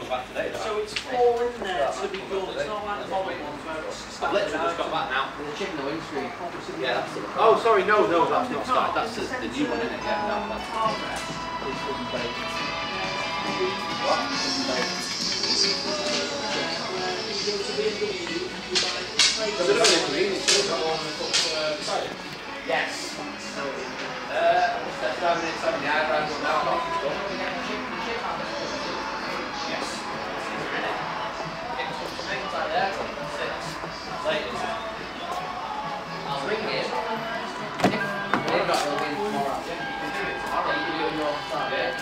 back today. So it's all in there to be done. It's not like the Hobbit ones where it's I've literally just got back now. The chip in the windscreen. Yeah, that's it. Oh, sorry, no, that's not started. That's the new one, isn't it? Yeah, no, that's This wasn't baked. what? Does it have any convenience? Yes. That's driving inside the eyebrows now. Yes. I'll ring it. We've got to win tomorrow. You do your time.